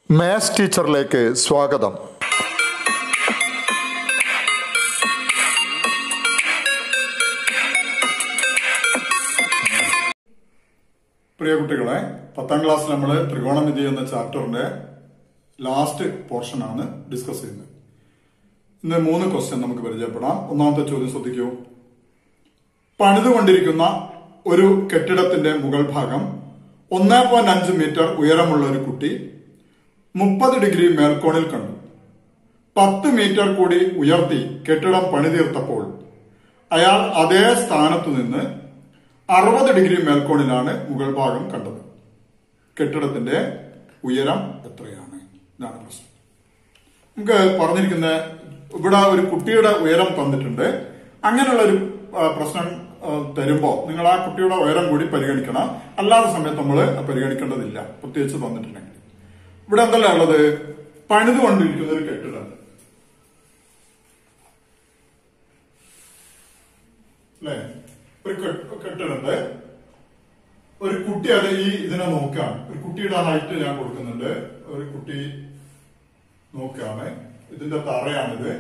Maths ടീച്ചറിലേക്ക് സ്വാഗതം. പ്രിയ കുട്ടികളെ, 10ാം ക്ലാസ്സിൽ നമ്മൾ ത്രികോണമിതി എന്ന ചാപ്റ്ററിന്റെ ലാസ്റ്റ് പോർഷനാണ് ഡിസ്കസ് ചെയ്യുന്നത്. ഇന്ന് 3 ക്വസ്റ്റ്യൻ നമുക്ക് പരിചയപ്പെടാം. ഒന്നാമത്തെ ചോദ്യം ശ്രദ്ധിക്കൂ. പണിതുകൊണ്ടിരിക്കുന്ന ഒരു കെട്ടിടത്തിന്റെ മുകൾ ഭാഗം 1.5 മീറ്റർ ഉയരമുള്ള ഒരു കുട്ടി 30 ഡിഗ്രി മേൽക്കോണിൽ കണ്ടു. 10 മീറ്റർ കൂടി ഉയർത്തി കെട്ടിടം പണിതീർത്തപ്പോൾ അയാൾ അതേ സ്ഥാനത്തു നിന്ന് 60 ഡിഗ്രി മേൽക്കോണിലാണ് മുകൾ ഭാഗം കണ്ടത്. കെട്ടിടത്തിന്റെ ഉയരം എത്രയാണ്? ഇതാണ് പ്രശ്നം. നമുക്ക് പറഞ്ഞിരിക്കുന്ന ഇവിടെ ഒരു കുട്ടിയുടെ ഉയരം തന്നിട്ടുണ്ട്. അങ്ങനെയുള്ള ഒരു പ്രശ്നം തരുമ്പോ നിങ്ങൾ ആ കുട്ടിയുടെ ഉയരം കൂടി പരിഗണിക്കണം. അല്ലാത്ത സമയത്ത് നമ്മൾ പരിഗണിക്കേണ്ടതില്ല, പ്രത്യേകിച്ച് തന്നിട്ടുണ്ടെങ്കിൽ. ഇവിടെ എന്തല്ല ഉള്ളത്? പണിതുകൊണ്ടിരിക്കുന്ന ഒരു കെട്ടിടം അല്ലെ, ഒരു കെട്ടിടണ്ട്. ഒരു കുട്ടി അത് ഇതിനെ നോക്കുകയാണ്. ഒരു കുട്ടിയുടെ ഹൈറ്റ് ഞാൻ കൊടുക്കുന്നുണ്ട്. ഒരു കുട്ടി നോക്കുകയാണ്. ഇതിന്റെ തറയാണിത്,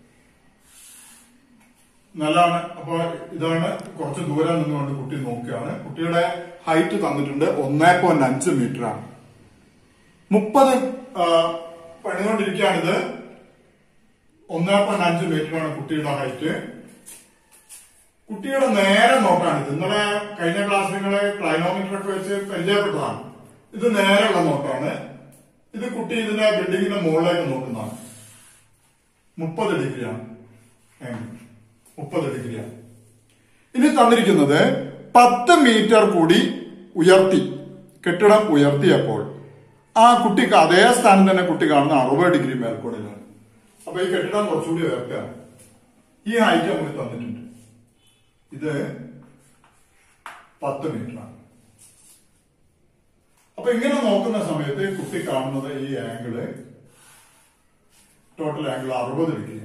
നല്ലതാണ്. അപ്പൊ ഇതാണ് കുറച്ച് ദൂരം നിന്നുകൊണ്ട് കുട്ടി നോക്കുകയാണ്. കുട്ടിയുടെ ഹൈറ്റ് തന്നിട്ടുണ്ട് 1.5 മീറ്റർ ആണ്. 30 പണിതുകൊണ്ടിരിക്കുകയാണിത്. 1.5 മീറ്റർ ആണ് കുട്ടിയുടെ ഹൈറ്റ്. കുട്ടിയുടെ നേരെ നോട്ടാണിത്. ഇന്നലെ കഴിഞ്ഞ ക്ലാസ് നിങ്ങളെ ക്ലൈനോമീറ്റർ ഒക്കെ വെച്ച് പരിചയപ്പെട്ടതാണ്. ഇത് നേരെയുള്ള നോട്ടാണ്. ഇത് കുട്ടി ഇതിന്റെ ബിൽഡിങ്ങിന്റെ മുകളിലേക്ക് നോക്കുന്നതാണ്. 30 ഡിഗ്രിയാണ്. 30 ഡിഗ്രിയാണ്. ഇനി തന്നിരിക്കുന്നത് 10 മീറ്റർ കൂടി ഉയർത്തി കെട്ടിടം ഉയർത്തിയപ്പോൾ ആ കുട്ടിക്ക് അതേ സ്ഥാനം തന്നെ കുട്ടി കാണുന്ന 60 ഡിഗ്രി മേൽക്കോണിലാണ്. അപ്പൊ ഈ കെട്ടിടം കുറച്ചുകൂടി ഉയർത്തുകയാണ്. ഈ ഹൈറ്റ് നമുക്ക് തന്നിട്ടുണ്ട്. ഇത് 10 മീറ്റർ ആണ്. അപ്പൊ ഇങ്ങനെ നോക്കുന്ന സമയത്ത് കുട്ടി കാണുന്നത് ഈ ആംഗിള്, ടോട്ടൽ ആംഗിൾ 60 ഡിഗ്രിയാണ്.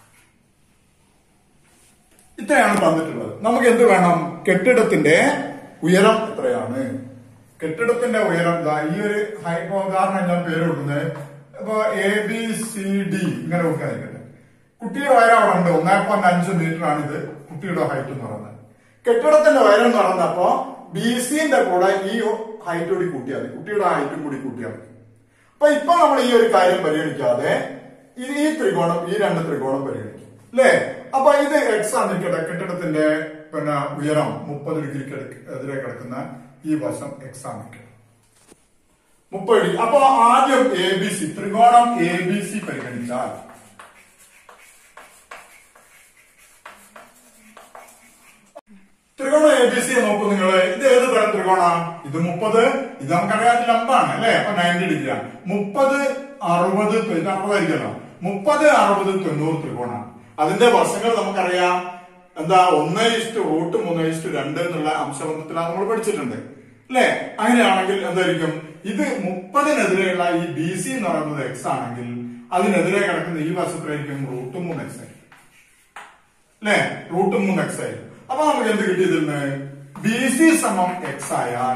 ഇത്രയാണ് തന്നിട്ടുള്ളത്. നമുക്ക് എന്ത് വേണം? കെട്ടിടത്തിന്റെ ഉയരം എത്രയാണ്? കെട്ടിടത്തിന്റെ ഉയരം ഈ ഒരു ഉദാഹരണം ഞാൻ പേര് കൊടുക്കുന്നത്. ഇപ്പൊ ABCD ഇങ്ങനെ കൊടുക്കാതിരിക്കട്ടെ. കുട്ടിയുടെ ഉയരം അവിടെ ഉണ്ട്. 1.5 മീറ്റർ ആണിത് കുട്ടിയുടെ ഹൈറ്റ് എന്ന് പറയുന്നത്. കെട്ടിടത്തിന്റെ ഉയരം എന്ന് പറഞ്ഞപ്പോ BCന്റെ കൂടെ ഈ ഹൈറ്റ് കൂടി കൂട്ടിയാൽ മതി, കുട്ടിയുടെ ഹൈറ്റും കൂടി കൂട്ടിയാൽ മതി. അപ്പൊ ഇപ്പൊ നമ്മൾ ഈ ഒരു കാര്യം പരിഗണിക്കാതെ ഈ ത്രികോണം, ഈ 2 ത്രികോണം പരിഗണിക്കും അല്ലേ? അപ്പൊ ഇത് എക്സ് ആണിരിക്കട്ടെ. കെട്ടിടത്തിന്റെ ഉയരം 30 ഡിഗ്രിക്ക് എതിരെ കിടക്കുന്ന ഈ വശം എക്സ് ആണിരിക്കട്ടെ, 30 ഡിഗ്രി. അപ്പൊ ആദ്യം ABC, ത്രികോണം ABC പരിഗണിച്ചാൽ ത്രികോണം ABC നോക്കൂ നിങ്ങള്. ഇത് ഏത് തരം ത്രികോണാണ്? ഇത് 30, ഇത് നമുക്കറിയാം ലംബാണ് അല്ലെ? അപ്പൊ 90 ഡിഗ്രിയാണ്. 30, 60, 60 ആയിരിക്കല്ലോ. 30, 60, 90 ത്രികോണാണ്. അതിന്റെ വശങ്ങൾ നമുക്കറിയാം. എന്താ? 1:√3:2 എന്നുള്ള അംശബന്ധത്തിലാണ് നമ്മൾ പഠിച്ചിട്ടുണ്ട് അല്ലെ? അങ്ങനെയാണെങ്കിൽ എന്തായിരിക്കും? ഇത് 30-നെതിരെയുള്ള ഈ BC എന്ന് പറയുന്നത് എക്സ് ആണെങ്കിൽ അതിനെതിരെ കിടക്കുന്ന ഈ വശത്തിലായിരിക്കും √3x ആയിരിക്കും അല്ലെ? √3x ആയിരിക്കും. അപ്പൊ നമുക്ക് എന്ത് കിട്ടിയതിന്? BC സമം x ആയാൽ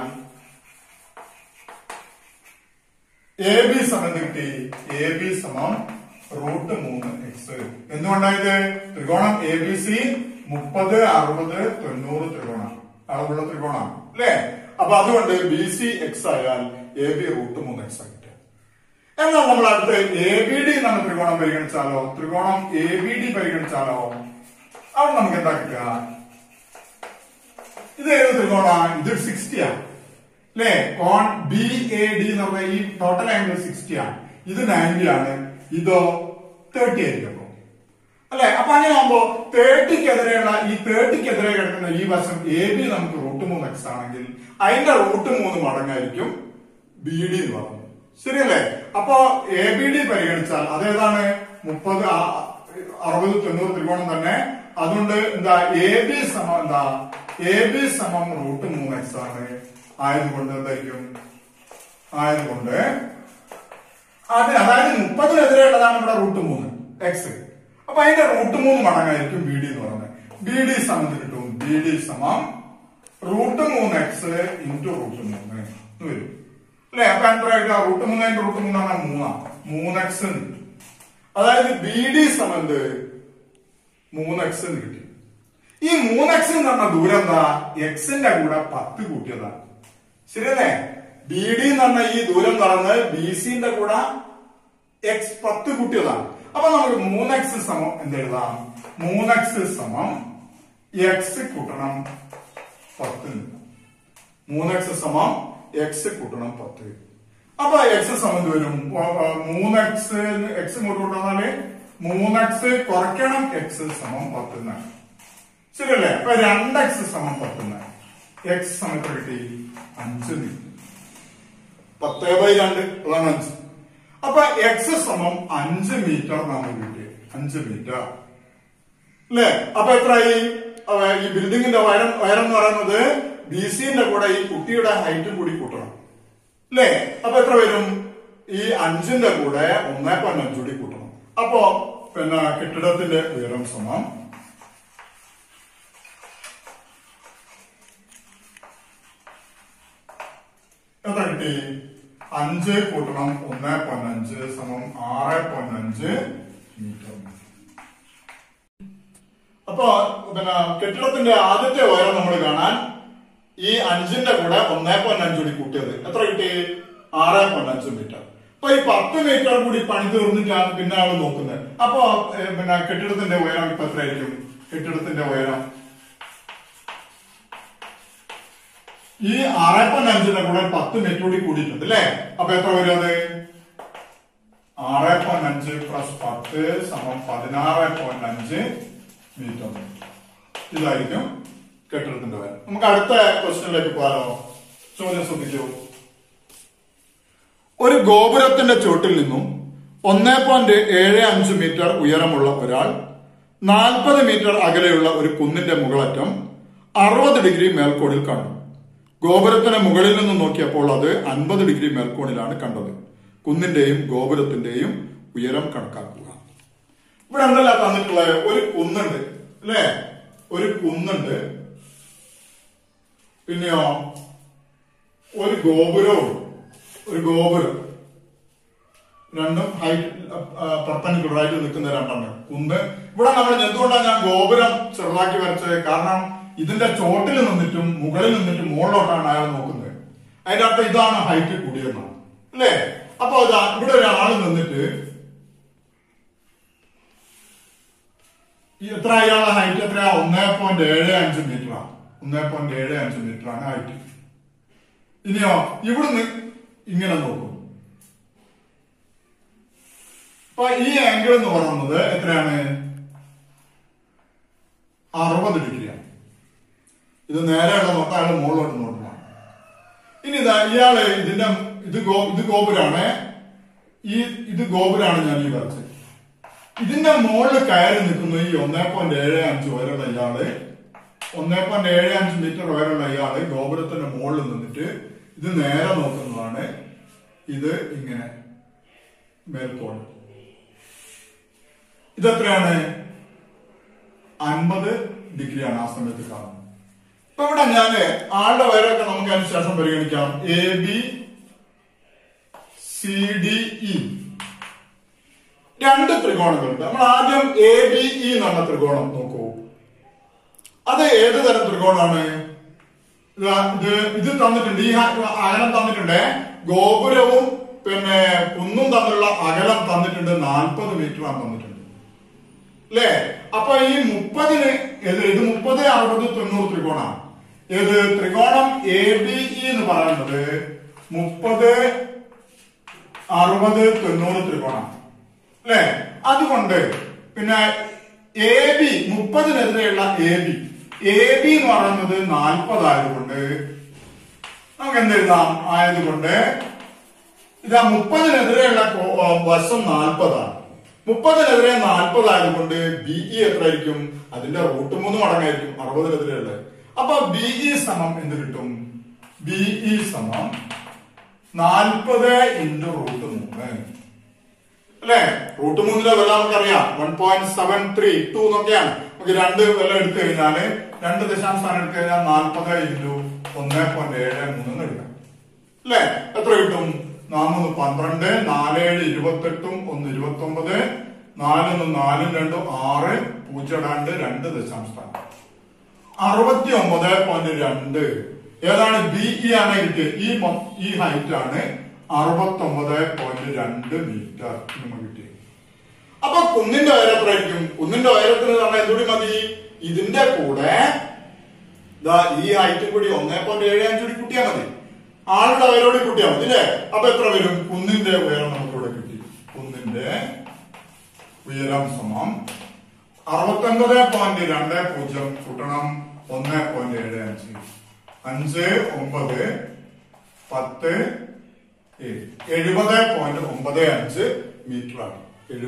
AB സമം എന്ത് കിട്ടി? AB സമം √3x. എന്തുകൊണ്ടായത്? ത്രികോണം ABC 30, 60, 90 ത്രികോണമാണ്, അളവുള്ള ത്രികോണമാണ് അല്ലെ? അപ്പൊ അതുകൊണ്ട് BC x ആയാൽ AB √3x ആയിട്ട്. എന്നാൽ നമ്മൾ അടുത്ത് ABD എന്ന ത്രികോണം പരിഗണിച്ചാലോ? ത്രികോണം ABD പരിഗണിച്ചാലോ? അവിടെ നമുക്ക് എന്താ കിട്ടുക? ഇത് ഏത് ത്രികോണമാണ്? ഇത് 60 ആണ് അല്ലെ? കോൺ BAD എന്ന് പറഞ്ഞ ഈ ടോട്ടൽ ആംഗിൾ 60 ആണ്. ഇത് 90 ആണ്. ഇതോ 30 ആയിരിക്കും അല്ലെ? അപ്പൊ അങ്ങനെ ആകുമ്പോ 30-ക്കെതിരെയുള്ള ഈ 30-ക്കെതിരെ കിടക്കുന്ന ഈ വശം AB നമുക്ക് √3x ആണെങ്കിൽ അതിന്റെ √3 മടങ്ങായിരിക്കും BD എന്ന് പറയുന്നത്. ശരിയല്ലേ? അപ്പൊ ABD പരിഗണിച്ചാൽ അതേതാണ്? 30, 60, 90 ത്രികോണം തന്നെ. അതുകൊണ്ട് എന്താ? AB സമം എന്താ? AB സമം √3x ആണ്. ആയതുകൊണ്ട് എന്തായിരിക്കും? ആയതുകൊണ്ട് അതായത് 30-നെതിരെയുള്ളതാണ് ഇവിടെ √3x. അപ്പൊ അതിന്റെ √3 മടങ്ങായിരിക്കും BD എന്ന് പറയുന്നത്. BD സമം കിട്ടും. BD സമം √3x × √3 വരും അല്ലെ? അപ്പൊ എത്ര √3 3x കിട്ടി. അതായത് ബി ഡി സമം 3x കിട്ടി. ഈ 3x എന്ന് പറഞ്ഞ ദൂരം എന്താ? എക്സിന്റെ കൂടെ 10 കൂട്ടിയതാണ്. ശരിയല്ലേ? ബി ഡി എന്ന് പറഞ്ഞ ഈ ദൂരം നടന്ന് ബി സിന്റെ കൂടെ എക്സ് 10 കൂട്ടിയതാണ്. അപ്പൊ നമുക്ക് 3x സമം എന്തെഴുതാം? 3x സമം എക്സ് കൂട്ടണം 10. 3x സമം എക്സ് കൂട്ടണം 10. അപ്പൊ എക്സ് സമം വരും 3x എക്സ് ഇങ്ങോട്ട് കൊണ്ടുവന്നാല് 3x കുറയ്ക്കണം എക്സ് സമം 10 എന്നാണ്. ശരിയല്ലേ? അപ്പൊ 2x സമം 10 എന്നാണ്. എക്സ് സമയത്ത് കിട്ടി 5 10/2 അതാണ് 5. അപ്പൊ എക്സ് സമം 5 മീറ്റർ നമ്മൾ കിട്ടി. 5 മീറ്റർ അല്ലേ? അപ്പൊ എത്രയായി? ഈ ബിൽഡിങ്ങിന്റെ ഉയരം എന്ന് പറയുന്നത് ബി സിന്റെ കൂടെ ഈ കുട്ടിയുടെ ഹൈറ്റും കൂടി കൂട്ടണം അല്ലേ? അപ്പൊ എത്ര വരും? ഈ 5ന്റെ കൂടെ 1.5 കൂടി കൂട്ടണം. അപ്പോ പിന്നെ കെട്ടിടത്തിന്റെ ഉയരം സമം എത്ര കിട്ടി? 5 കൂട്ടണം 1.5 സമം 6.5 മീറ്റർ. അപ്പൊ പിന്നെ കെട്ടിടത്തിന്റെ ആദ്യത്തെ ഉയരം നമ്മൾ കാണാൻ ഈ 5ന്റെ കൂടെ 1.5 കൂടി കൂട്ടിയത് എത്ര കിട്ടി? 6.5 മീറ്റർ. അപ്പൊ ഈ 10 മീറ്റർ കൂടി പണി തീർന്നിട്ടാണ് പിന്നെ ആള് നോക്കുന്നത്. അപ്പൊ പിന്നെ കെട്ടിടത്തിന്റെ ഉയരം ഇപ്പൊ എത്രയായിരിക്കും? കെട്ടിടത്തിന്റെ ഉയരം ഈ 6.5ന്റെ കൂടെ 10 മീറ്റർ കൂടി കൂടിയിട്ടുണ്ട് അല്ലെ? അപ്പൊ എത്ര വരും അത്? 6.5 പ്ലസ് 10 സമം 16.5 മീറ്റർ. ഇതായിരിക്കും കെട്ടിടത്തിന്റെ ഉയരം. നമുക്ക് അടുത്ത ക്വസ്റ്റ്യനിലേക്ക് പോകാലോ. ചോദ്യം ശ്രദ്ധിക്കൂ. ഒരു ഗോപുരത്തിന്റെ ചുവട്ടിൽ നിന്നും 1.75 മീറ്റർ ഉയരമുള്ള ഒരാൾ 40 മീറ്റർ അകലെയുള്ള ഒരു കുന്നിന്റെ മുകളറ്റം 60 ഡിഗ്രി മേൽക്കോണിൽ കണ്ടു. ഗോപുരത്തിന് മുകളിൽ നിന്ന് നോക്കിയപ്പോൾ അത് 50 ഡിഗ്രി മേൽക്കോണിലാണ് കണ്ടത്. കുന്നിന്റെയും ഗോപുരത്തിന്റെയും ഉയരം കണക്കാക്കുക. ഇവിടെ എന്തല്ല തന്നിട്ടുള്ളത്? ഒരു കുന്നുണ്ട് അല്ലെ? ഒരു കുന്നുണ്ട്, പിന്നെയോ ഒരു ഗോപുരവും. ഒരു ഗോപുരം രണ്ടും ഹൈറ്റ് പെർപെൻഡിക്കുലർ ആയിട്ട് നിൽക്കുന്ന രണ്ടെണ്ണം. കുന്ന് ഇവിടെ നമ്മൾ എന്തുകൊണ്ടാണ് ഞാൻ ഗോപുരം ചെറുതാക്കി വരച്ചത്? കാരണം ഇതിന്റെ ചോട്ടിൽ നിന്നിട്ടും മുകളിൽ നിന്നിട്ടും മുകളിലോട്ടാണ് അയാൾ നോക്കുന്നത്. അതിന്റെ അർത്ഥം ഇതാണ് ഹൈറ്റ് കൂടിയെന്നാണ് അല്ലേ? അപ്പൊ ഇവിടെ ഒരാൾ നിന്നിട്ട് എത്ര അയാളുടെ ഹൈറ്റ് എത്രയാ? 1.75 മീറ്ററാണ്. 1.75 മീറ്ററാണ് ഹൈറ്റ്. ഇനിയോ ഇവിടുന്ന് ഇങ്ങനെ നോക്കും. അപ്പൊ ഈ ആംഗിൾ എന്ന് പറയുന്നത് എത്രയാണ്? 60 ഡിഗ്രിയാണ്. ഇത് നേരെയുള്ള നോക്കാം, അയാൾ മുകളിലോട്ട് നോക്കണം. ഇനി ഇയാള് ഇത് ഗോപുരാണ്. ഇത് ഗോപുരാണ് ഞാൻ ഈ വരച്ചത്. ഇതിന്റെ മുകളിൽ കയറി നിൽക്കുന്ന ഈ 1.75 ഉയരമുള്ള ഇയാള്, 1.75 മീറ്റർ ഉയരമുള്ള ഇയാള് ഗോപുരത്തിന്റെ മുകളിൽ നിന്നിട്ട് ഇത് നേരെ നോക്കുന്നതാണ്. ഇത് ഇങ്ങനെ മേൽക്കോൺ. ഇതെത്രയാണ്? 50 ഡിഗ്രിയാണ് ആ സമയത്ത് കാണുന്നത്. ഇപ്പൊ ഇവിടെ ഞാന് ആളുടെ ഉയരമൊക്കെ നമുക്ക് അതിന് ശേഷം പരിഗണിക്കാം. ABCDE രണ്ട് ത്രികോണങ്ങളുണ്ട്. നമ്മൾ ആദ്യം ABE എന്നുള്ള ത്രികോണം നോക്കൂ. അത് ഏത് തരം ത്രികോണമാണ്? ഇത് തന്നിട്ടുണ്ട്. ഈ അകലം തന്നിട്ടുണ്ട്. ഗോപുരവും പിന്നെ കുന്നും തമ്മിലുള്ള അകലം തന്നിട്ടുണ്ട്. 40 മീറ്റർ ആണ് തന്നിട്ടുണ്ട് അല്ലേ? അപ്പൊ ഈ 30ന് ഇത് 30, 60, 90 ത്രികോണമാണ്. ഏത് ത്രികോണം ABE എന്ന് പറയുന്നത് 30, 60, 90 ത്രികോണമാണ് അല്ലെ? അതുകൊണ്ട് പിന്നെ AB 30-നെതിരെയുള്ള AB എന്ന് പറയുന്നത് 40 ആയതുകൊണ്ട് നമുക്ക് എന്തെഴുതാം? ആയതുകൊണ്ട് ഇതാ 30-നെതിരെയുള്ള വശം 40ആണ്. 30-നെതിരെ 40 ആയതുകൊണ്ട് BE എത്രയായിരിക്കും? അതിന്റെ √3 മടങ്ങായിരിക്കും 60-നെതിരെയുള്ളത്. അപ്പൊ BE സമം എന്ത് കിട്ടും? BE സമം 40 × √3 അല്ലെ? √3 വില നമുക്കറിയാം 1.732 എന്നൊക്കെയാണ്. നമുക്ക് 2 വില എടുത്തു കഴിഞ്ഞാല് 2 ദശാംശ സ്ഥാനം എടുത്തു കഴിഞ്ഞാൽ 40 × 1.73 എടുക്കാം അല്ലെ? എത്ര കിട്ടും? 4 12, 4 7 28, 1 29, 4 4 2 6, 0 2 ദശാംശം 69.2. ഏതാണ്? BE ആണ് കിട്ടിയത്. ഈ ഹൈറ്റ് ആണ് 69.2 മീറ്റർ നമുക്ക് കിട്ടിയത്. അപ്പൊ കുന്നിന്റെ ഉയരം എത്രയായിരിക്കും? കുന്നിന്റെ ഉയരത്തിന് പറഞ്ഞാൽ എന്തുകൂടി മതി? ഇതിന്റെ കൂടെ ഈ ഹൈറ്റും കൂടി 1.75 കൂടി കൂട്ടിയാൽ മതി. ആളുടെ ഉയരോട് കൂട്ടിയാൽ മതി അല്ലെ? അപ്പൊ എത്ര വരും? കുന്നിന്റെ ഉയരം നമുക്കിവിടെ കിട്ടി. കുന്നിന്റെ ഉയരം സമം 69.20 കൂട്ടണം 1.75. 5 9 10 70.95 മീറ്റർ ആണ്.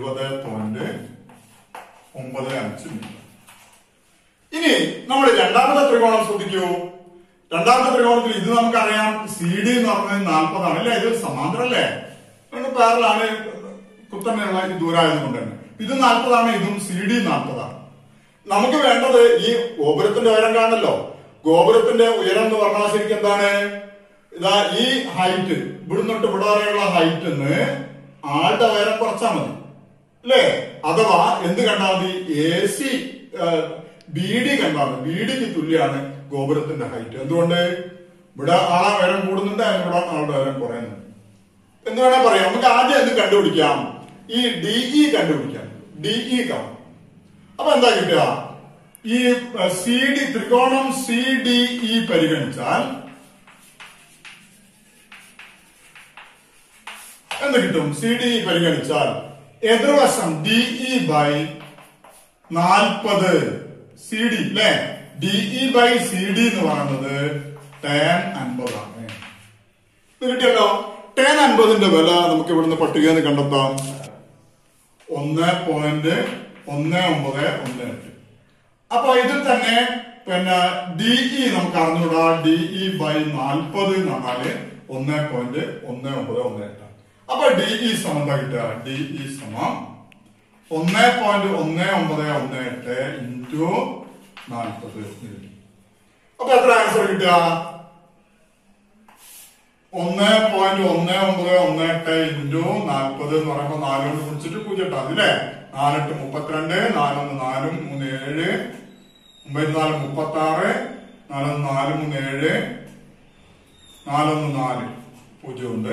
70.95 മീറ്റർ. ഇനി നമ്മൾ രണ്ടാമത്തെ ത്രികോണം ശ്രദ്ധിക്കൂ. രണ്ടാമത്തെ ത്രികോണത്തിൽ ഇത് നമുക്കറിയാം CD എന്ന് പറഞ്ഞത് 40 ആണ് അല്ലെ? ഇത് സമാന്തരല്ലേ? പാരലാണ്, കുത്തനെയുള്ള ദൂരമായത് കൊണ്ട് തന്നെ ഇത് 40 ആണ്. ഇതും CD 40 ആണ്. നമുക്ക് വേണ്ടത് ഈ ഗോപുരത്തിന്റെ ഉയരം കാണല്ലോ. ഗോപുരത്തിന്റെ ഉയരം എന്ന് പറഞ്ഞാൽ ശരിക്കും എന്താണ്? ഇതാ ഈ ഹൈറ്റ് ഇവിടുന്നൊട്ട് ഇവിടെ വരെയുള്ള ഹൈറ്റിന്ന് ആളുടെ ഉയരം കുറച്ചാൽ മതി അല്ലേ? അഥവാ എന്ത് കണ്ടാൽ മതി? AC BD കണ്ടാൽ മതി. BDക്ക് തുല്യാണ് ഗോപുരത്തിന്റെ ഹൈറ്റ്. എന്തുകൊണ്ട്? ഇവിടെ ആളെ ഉയരം കൂടുന്നുണ്ട്, ഇവിടെ ആളുടെ ഉയരം കുറയുന്നുണ്ട് എന്ന് വേണേ പറയാം. നമുക്ക് ആദ്യം എന്ത് കണ്ടുപിടിക്കാം? ഈ DE കണ്ടുപിടിക്കാം. DE കാണാം. അപ്പൊ എന്താ കിട്ടുക? ഈ CD ത്രികോണം CDE പരിഗണിച്ചാൽ എന്ത് കിട്ടും? CDE പരിഗണിച്ചാൽ എതിർവശം DE by 40 CD അല്ലെ? DE by CD എന്ന് പറയുന്നത് tan 50 ആണ്. ഇത് കിട്ടിയല്ലോ. tan 50ന്റെ വില നമുക്ക് ഇവിടുന്ന് പട്ടികയിൽ കണ്ടെത്താം. 1.1918. അപ്പൊ ഇതിൽ തന്നെ പിന്നെ DE നമുക്ക് അറിഞ്ഞൂടാ. DE by 40 എന്ന് പറഞ്ഞാല് 1.1918. അപ്പൊ DE സമം എന്താ കിട്ടുക? DE സമം 1.1918 into 40. അപ്പൊ എത്ര ആൻസർ കിട്ടുക? 1.1918 into 40 എന്ന് പറയുമ്പോൾ 4 കൊണ്ട് കുടിച്ചിട്ട് 0 ഇട്ടാൽ മതി അല്ലേ? 4 8 32, 4 1 4 3 7, 9 4 36, 4 4 3 7, 4 1 4 0 ഉണ്ട്.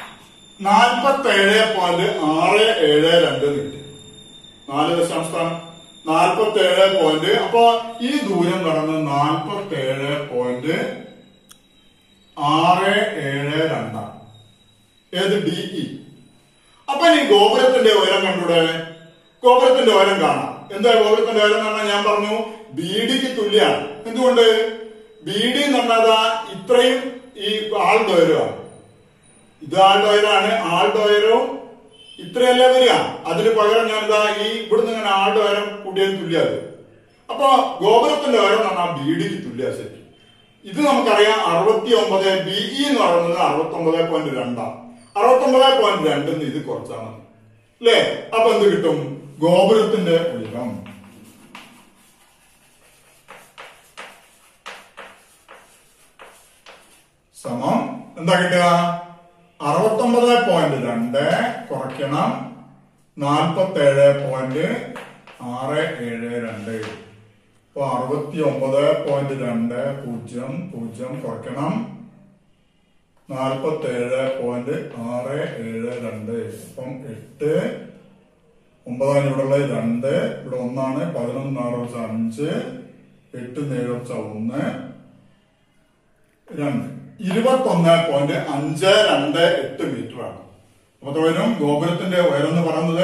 47.672 കിട്ടി. 4 ദശാംശം 47. അപ്പൊ ഈ ദൂരം കടന്ന് 47.672. ഏത്? DE. അപ്പൊ ഈ ഗോപുരത്തിന്റെ ഉയരം കണ്ടൂടെ? ഗോപുരത്തിന്റെ ഉയരം കാണാം. എന്താ ഗോപുരത്തിന്റെ ഉയരം കാണാൻ? ഞാൻ പറഞ്ഞു BDക്ക് തുല്യാണ്. എന്തുകൊണ്ട്? BD എന്ന് പറഞ്ഞാൽ ഇത്രയും ഈ ആളുടെ ഉയരമാണ്. ഇത് ആളുടെ ഉയരമാണ്. ആളുടെ ഉയരവും ഇത്രയല്ലേ വരിക. അതിന് പകരം ഞാൻ ഇതാ ഈ ഇവിടുന്ന് ഇങ്ങനെ ആളുടെ ഉയരം കൂടിയാൽ തുല്യത്. അപ്പൊ ഗോപുരത്തിന്റെ ഉയരം എന്ന് പറഞ്ഞാൽ BDക്ക് തുല്യ. ശരി, ഇത് നമുക്കറിയാം. 69. BE എന്ന് പറയുന്നത് 69.2. 69.2 ഇത് കുറച്ചാൽ മതി അല്ലേ? അപ്പൊ എന്ത് കിട്ടും? ഗോപുരത്തിന്റെ ഉയരം സമം എന്താ കിട്ടുക? 69.2 കുറയ്ക്കണം 47.672. അപ്പൊ 69.2 കുറയ്ക്കണം 47.672. അപ്പം 8 9 ഇവിടെയുള്ള 2 ഇവിടെ 1 ആണ്. 11 6 5 8 7 1 2 21.528 മീറ്റർ ആണ്. അപ്പൊ വരും ഗോപുരത്തിന്റെ ഉയരം എന്ന് പറയുന്നത്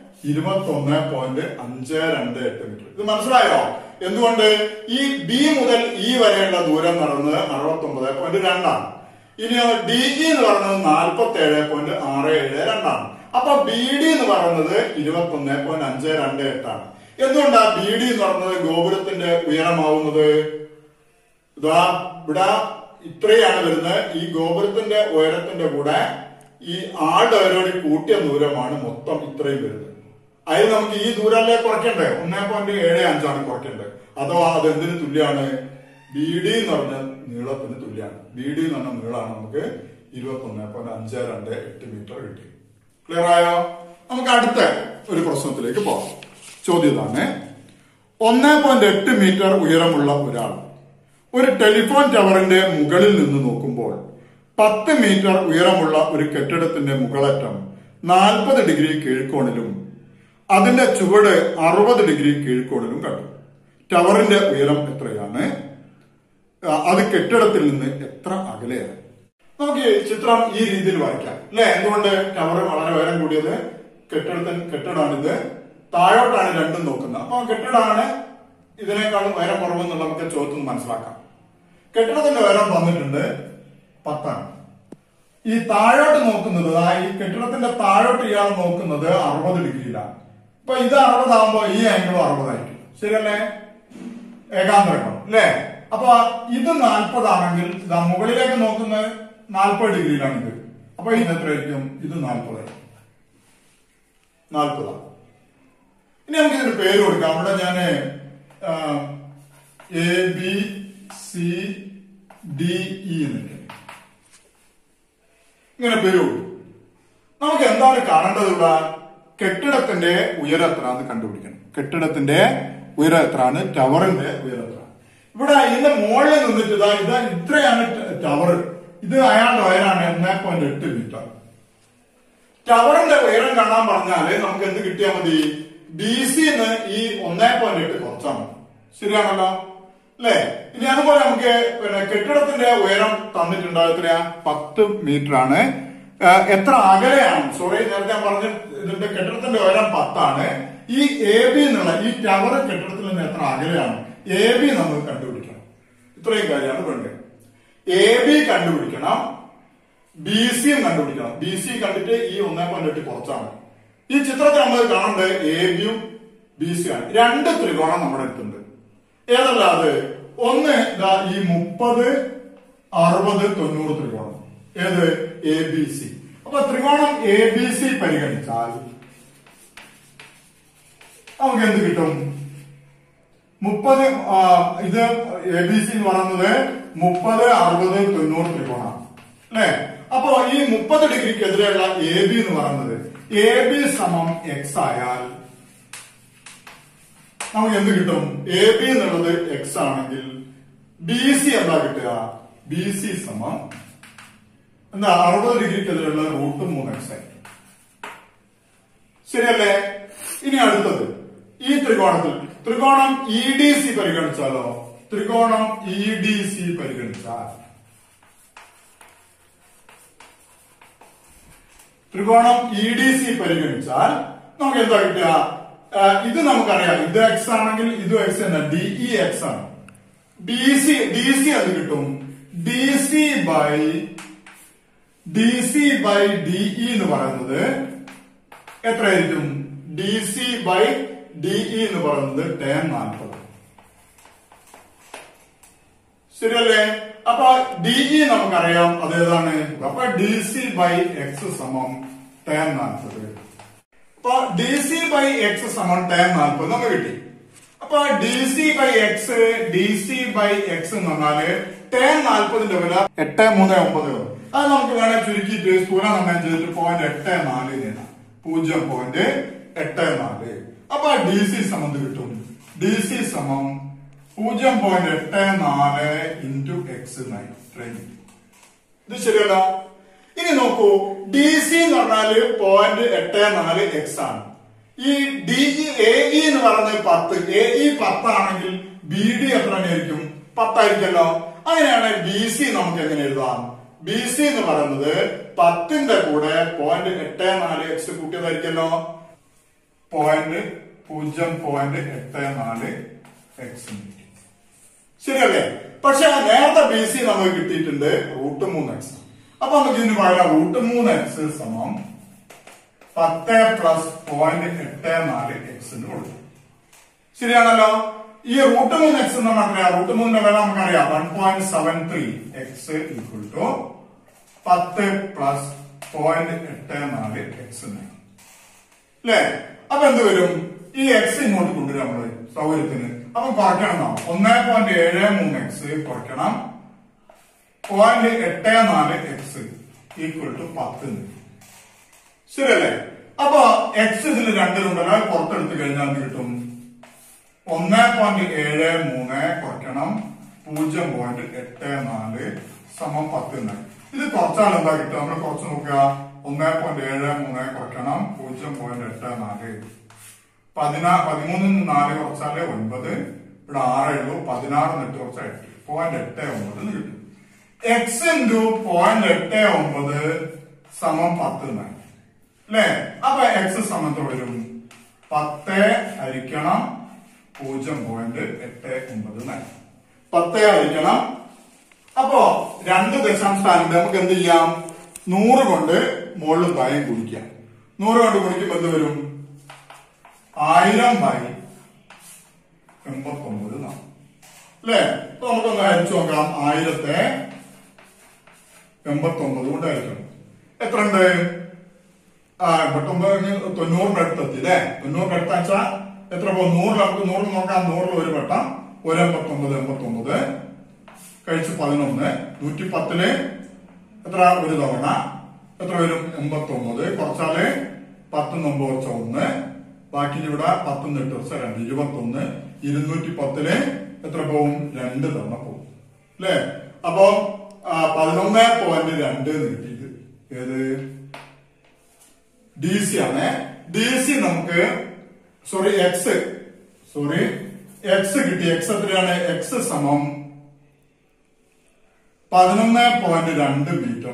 21.528 മീറ്റർ. ഇത് മനസ്സിലായോ? എന്തുകൊണ്ട്? ഈ B മുതൽ E വരെയുള്ള ദൂരം നടന്നത് 69.2 ആണ്. ഇനി DE എന്ന് പറയുന്നത് 47.672 ആണ്. അപ്പൊ BD എന്ന് പറയുന്നത് 21.528 ആണ്. എന്തുകൊണ്ടാ BD എന്ന് പറയുന്നത് ഗോപുരത്തിന്റെ ഉയരമാവുന്നത്? ഇതാ ഇവിടെ ഇത്രയാണ് വരുന്നത്. ഈ ഗോപുരത്തിന്റെ ഉയരത്തിന്റെ കൂടെ ഈ ആളുടെ ഉയരോട് കൂട്ടിയ ദൂരമാണ് മൊത്തം ഇത്രയും വരുന്നത്. അതിൽ നമുക്ക് ഈ ദൂരല്ലേ കുറയ്ക്കണ്ടേ? 1.75 ആണ് കുറയ്ക്കേണ്ടത്. അഥവാ അത് എന്തിനു തുല്യാണ്? BD എന്ന് പറഞ്ഞ നീളത്തിന് തുല്യാണ്. BD എന്ന് പറഞ്ഞ നീളമാണ് നമുക്ക് 21.528 മീറ്റർ കിട്ടി. ക്ലിയർ ആയോ? നമുക്ക് അടുത്ത ഒരു പ്രശ്നത്തിലേക്ക് പോകാം. ചോദ്യം ഇതാണ്: 1.8 മീറ്റർ ഉയരമുള്ള ഒരാൾ ഒരു ടെലിഫോൺ ടവറിന്റെ മുകളിൽ നിന്ന് നോക്കുമ്പോൾ 10 മീറ്റർ ഉയരമുള്ള ഒരു കെട്ടിടത്തിന്റെ മുകളറ്റം 40 ഡിഗ്രി കീഴ്ക്കോണിലും അതിന്റെ ചുവട് 60 ഡിഗ്രി കീഴ്ക്കോണിലും കണ്ടു. ടവറിന്റെ ഉയരം എത്രയാണ്? അത് കെട്ടിടത്തിൽ നിന്ന് എത്ര അകലെയാണ്? നമുക്ക് ഈ ചിത്രം ഈ രീതിയിൽ വരയ്ക്കാം അല്ലെ? എന്തുകൊണ്ട് ടവർ വളരെ ഉയരം കൂടിയത്? കെട്ടിടമാണിത്, താഴോട്ടാണ് രണ്ടും നോക്കുന്നത്. അപ്പൊ കെട്ടിടമാണ് ഇതിനേക്കാളും ഉയരം കുറവെന്നുള്ള നമുക്ക് ചോദ്യത്തിൽ മനസ്സിലാക്കാം. കെട്ടിടത്തിന്റെ ഉയരം തന്നിട്ടുണ്ട് 10 ആണ്. ഈ താഴോട്ട് നോക്കുന്നത്, ഈ കെട്ടിടത്തിന്റെ താഴോട്ട് ഇയാൾ നോക്കുന്നത് 60 ഡിഗ്രിയിലാണ്. അപ്പൊ ഇത് 60 ആകുമ്പോ ഈ ആംഗിളും 60 ആയിരിക്കും. ശരിയല്ലേ? ഏകാന്തരം അല്ലേ? അപ്പൊ ഇത് 40 ആണെങ്കിൽ മുകളിലേക്ക് നോക്കുന്നത് 40 ഡിഗ്രിയിലാണ് ഇത്. അപ്പൊ ഇത് എത്രയായിരിക്കും? ഇത് 40 ആണ്. ഇനി നമുക്ക് ഇതിന് പേര് കൊടുക്കാം. അവിടെ ഞാന് ABCDE എന്നിട്ട് ഇങ്ങനെ പേര് കൊടുക്കും. നമുക്ക് എന്താണ് കാണേണ്ടത്? ഇവിടെ കെട്ടിടത്തിന്റെ ഉയരം എത്രയാണെന്ന് കണ്ടുപിടിക്കണം. കെട്ടിടത്തിന്റെ ഉയരം എത്രയാണ്? ടവറിന്റെ ഉയരം എത്ര? ഇവിടെ ഇതിന്റെ മുകളിൽ നിന്നിട്ട് ഇത്രയാണ് ടവർ. ഇത് അയാളുടെ ഉയരാണ് 1.8 മീറ്റർ. ടവറിന്റെ ഉയരം കാണാൻ പറഞ്ഞാല് നമുക്ക് എന്ത് കിട്ടിയാൽ മതി? BC-ന്ന് ഈ 1.8 കുറച്ചാൽ മതി. ശരിയാണല്ലോ അല്ലെ? ഇനി അതുപോലെ നമുക്ക് കെട്ടിടത്തിന്റെ ഉയരം തന്നിട്ടുണ്ട്. എത്രയാ? 10 മീറ്റർ ആണ്. എത്ര അകലെയാണ്? സോറി, നേരത്തെ ഞാൻ പറഞ്ഞ ഇതിന്റെ കെട്ടിടത്തിന്റെ ഉയരം 10 ആണ്. ഈ AB എന്നുള്ള ഈ ടവർ കെട്ടിടത്തിൽ നിന്ന് എത്ര അകലെയാണ്? AB നമുക്ക് കണ്ടുപിടിക്കണം. ഇത്രയും കാര്യമാണ് വേണ്ടത്. AB കണ്ടുപിടിക്കണം, BC-യും കണ്ടുപിടിക്കണം. BC കണ്ടിട്ട് ഈ 1.8 കുറച്ചാണ്. ഈ ചിത്രത്തിൽ നമ്മൾ കാണേണ്ടത് AB-യും BC-യും ആണ്. രണ്ട് ത്രികോണം നമ്മുടെ അടുത്തുണ്ട്. ഏതല്ല അത്? ഒന്ന് ഈ 30, 60, 90 ത്രികോണം. ഏത്? ABC. അപ്പൊ ത്രികോണം ABC പരിഗണിച്ചാൽ നമുക്ക് എന്ത് കിട്ടും? 30, ഇത് ABC എന്ന് പറയുന്നത് 30, 60, 90 ത്രികോണം അല്ലെ? അപ്പോ ഈ 30 ഡിഗ്രിക്ക് എതിരെയുള്ള AB എന്ന് പറയുന്നത് AB സമം X ആയാൽ നമുക്ക് എന്ത് കിട്ടും? AB എന്നുള്ളത് X ആണെങ്കിൽ BC എന്താ കിട്ടുക? BC സമം എന്താ? 60 ഡിഗ്രിക്ക് എതിരെയുള്ള √3x ആയിരിക്കും. ശരിയല്ലേ? ഇനി അടുത്തത് ഈ ത്രികോണത്തിൽ ത്രികോണം EDC പരിഗണിച്ചാലോ? ത്രികോണം EDC പരിഗണിച്ചാൽ നമുക്ക് എന്താ കിട്ടുക? ഇത് നമുക്കറിയാം, ഇത് X ആണെങ്കിൽ ഇത് X തന്നെ, DEX ആണ്. DC അത് കിട്ടും. DC by DE എന്ന് പറയുന്നത് എത്രയായിരിക്കും? DC by DE എന്ന് പറയുന്നത് tan 40. ശരിയല്ലേ? അപ്പൊ DE നമുക്കറിയാം അതേതാണ്. അപ്പൊ DC by X സമം tan 40. അപ്പൊ DC by X സമം tan 40 നമുക്ക് കിട്ടി. അപ്പൊ DC by X എന്ന് പറഞ്ഞാല് tan 40ന്റെ വില 839. അത് നമുക്ക് വേണേൽ ചുരുക്കിയിട്ട് സ്ഥൂലം നിർണ്ണയം ചെയ്തിട്ട് 0.84 നേടാം. 0.84. അപ്പൊ DC സമം കിട്ടും. DC സമം 0.84 into X എന്നായി. ഇത് ശരിയല്ല? ഇനി നോക്കൂ, DC എന്ന് പറഞ്ഞാല് 0.84 X ആണ്. ഈ AE എന്ന് പറയുന്നത് 10. AE 10 ആണെങ്കിൽ BD എത്ര ആയിരിക്കും? 10 ആയിരിക്കല്ലോ. അങ്ങനെയാണ് BC നമുക്ക് എങ്ങനെ എഴുതാം? BC എന്ന് പറയുന്നത് 10ന്റെ കൂടെ 0.84 X കൂട്ടിയതായിരിക്കല്ലോ. 0.84 X. ശരിയല്ലേ? പക്ഷെ നേരത്തെ BC നമുക്ക് കിട്ടിയിട്ടുണ്ട് √3x. അപ്പൊ നമുക്ക് ഇതിന് പകരം √3x സമം 10 പ്ലസ് 0.84 X കൊടുക്കും. ശരിയാണല്ലോ? ഈ √3x എന്ന് പറഞ്ഞാൽ √3ന്റെ വില നമുക്കറിയാം 1.73 X equal to 10 plus 0.84 X അല്ലേ? അപ്പൊ എന്ത് വരും? ഈ X ഇങ്ങോട്ട് കൊണ്ടുവരാം നമ്മള് സൗകര്യത്തിന്. അപ്പൊ കുറയ്ക്കണം. 1.73 X കുറയ്ക്കണം 0.84 X. ഈക്വൽ ടു 10 ശരിയല്ലേ? അപ്പൊ എക്സ് ഇതിൽ രണ്ടിലുണ്ടല്ലോ, പുറത്തെടുത്ത് കഴിഞ്ഞാൽ എന്ത് കിട്ടും? 1.73 കുറയ്ക്കണം 0.84 സമം 10. ഇത് കുറച്ചാൽ എന്താ കിട്ടുക? നമ്മൾ കുറച്ച് നോക്കുക. 1.73 കുറയ്ക്കണം 0.84. 13 4 കുറച്ചാല് 9. ഇവിടെ 6 ഉള്ളൂ. 16 കുറച്ചാൽ 8.89 കിട്ടും. എക്സ് ഇൻറ്റു 0.89 സമം 10 അല്ലേ? അപ്പൊ എക്സ് സമത്ത് വരും 10 ഹരിക്കണം 0.89. 10 ഹരിക്കണം. അപ്പോ 2 ദശാംശാനുണ്ട്. നമുക്ക് എന്ത് ചെയ്യാം? 100 കൊണ്ട് മുകളിൽ താഴെ ഗുണിക്കാം. 100 കൊണ്ട് ഗുണിക്കുമ്പോൾ എന്ത് വരും? 1000/89 അല്ലേ? അപ്പൊ നമുക്കൊന്ന് ഹരിച്ചു നോക്കാം. 1000-89 കൊണ്ട് ഹരിക്കണം. എത്ര ഉണ്ട്? 89 90 അടുത്തെത്തി അല്ലേ? 90 അടുത്താച്ചാ എത്ര പോകും? 100 നമുക്ക് 100 നോക്കാം. 100 ഒരു വട്ടം 189 കഴിച്ച് 11. 110 എത്ര? ഒരു തവണ എത്ര വരും? 89. കുറച്ചാല് 10 9 കുറച്ച 1. ബാക്കി ഇവിടെ 10 8 കുറച്ച 2 21. 210 എത്ര പോവും? 2 തവണ പോവും അല്ലേ? അപ്പൊ 11.2 കിട്ടിയത് ഏത്? ഡി സി ആണ്. ഡി സി നമുക്ക് എക്സ് കിട്ടി. എക്സ് എത്രയാണ്? എക്സ് സമം 11.2 മീറ്റർ.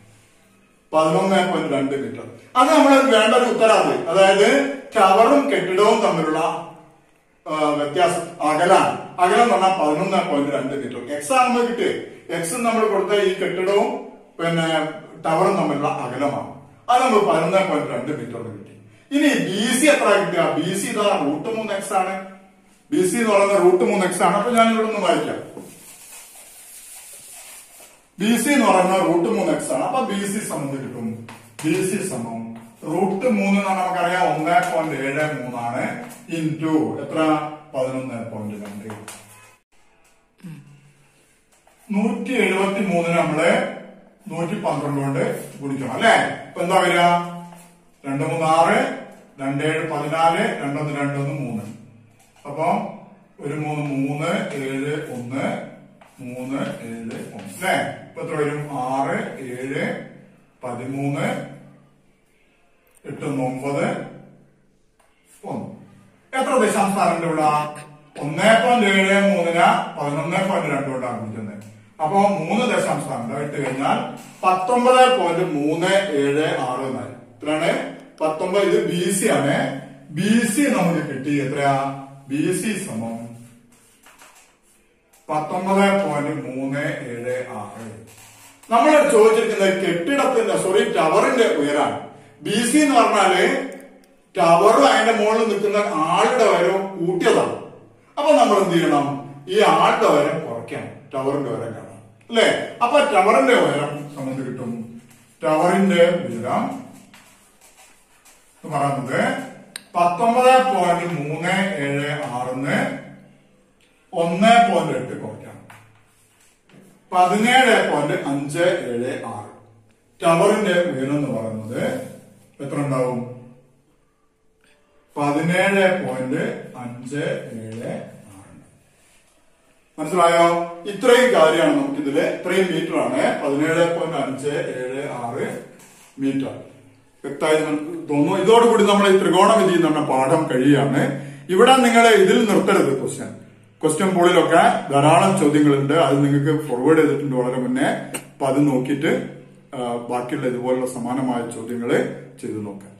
11.2 മീറ്റർ. അത് നമ്മൾ വേണ്ട ഒരു ഉത്തരവാദി. അതായത് ടവറും കെട്ടിടവും തമ്മിലുള്ള വ്യത്യാസം അകലം എന്ന് പറഞ്ഞാൽ 11.2 മീറ്റർ. എക്സ് ആണ് നമ്മൾ കിട്ടിയത്. എക്സ് നമ്മൾ കൊടുത്ത ഈ കെട്ടിടവും പിന്നെ ടവറും തമ്മിലുള്ള അകലമാണ്. അത് നമ്മൾ 11.2 മീറ്റർ കിട്ടി. ഇനി ബി സി എത്ര കിട്ടുക? ബി സി ഇതാ √3x ആണ്. ബി സി എന്ന് പറയുന്നത് √3x ആണ്. അപ്പൊ ഞാൻ ഇവിടെ ഒന്ന് വായിക്കാം. ബി സി എന്ന് പറയുന്നത് √3x ആണ്. അപ്പൊ ബി സി സമം കിട്ടും. ബി സി സമം √3 നമുക്കറിയാം 1.73 ആണ്. ഇൻറ്റു എത്ര? 11.2. 173 നമ്മള് 112 കൊണ്ട് ഗുണിക്കണം അല്ലെ? ഇപ്പൊ എന്താ വരിക? 2 3 6 2 7 14 2 1 2 1 3. അപ്പൊ 1 3 3 7 1 3 7 1 അല്ലെ? ഇപ്പൊ എത്ര വരും? 6 7 13 8 9 1. എത്ര ദശാംശാനുണ്ട് ഇവിടെ? 1.73 11.2 കൊണ്ടാണ് ഗുണിക്കുന്നത്. അപ്പൊ 3 ദശാംശാനുണ്ട് ഇട്ട് കഴിഞ്ഞാൽ 19.376 എത്രയാണ്? 19. ഇത് ബി സി ആണ്. ബി സി നമുക്ക് കിട്ടി എത്രയാ? ബി സി സമം 19.376. നമ്മൾ ചോദിച്ചിരിക്കുന്നത് കെട്ടിടത്തിന്റെ ടവറിന്റെ ഉയരാണ്. ബി സി എന്ന് പറഞ്ഞാല് ടവറും അതിന്റെ മുകളിൽ നിൽക്കുന്ന ആളുടെ ഉയരം കൂട്ടിയതാണ്. അപ്പൊ നമ്മൾ എന്ത് ചെയ്യണം? ഈ ആളുടെ ഉയരം കുറയ്ക്കണം, ടവറിന്റെ ഉയരം കാണാം അല്ലെ? അപ്പൊ ടവറിന്റെ ഉയരം നമുക്ക് കിട്ടും. ടവറിന്റെ ഉയരം എന്ന് പറയുന്നത് 19.376 1.8 കുറയ്ക്കണം 17.576. ടവറിന്റെ ഉയരം എന്ന് പറയുന്നത് എത്ര ഉണ്ടാവും? 17.576. മനസ്സിലായോ? ഇത്രയും കാര്യമാണ് നമുക്കിതില്. ഇത്രയും മീറ്റർ ആണ്. 17.576 മീറ്റർ. വ്യക്തമായി തോന്നുന്നു. ഇതോടുകൂടി നമ്മൾ ഈ ത്രികോണമിതി എന്ന് പറഞ്ഞ പാഠം കഴിയാണ്. ഇവിടെ നിങ്ങൾ ഇതിൽ നിർത്തരുത്. ക്വസ്റ്റ്യൻ പോളിലൊക്കെ ധാരാളം ചോദ്യങ്ങളുണ്ട്. അത് നിങ്ങൾക്ക് ഫോർവേഡ് ചെയ്തിട്ടുണ്ട് വളരെ മുന്നേ. അപ്പൊ അത് നോക്കിയിട്ട് ബാക്കിയുള്ള ഇതുപോലുള്ള സമാനമായ ചോദ്യങ്ങൾ ചെയ്തു നോക്കാം.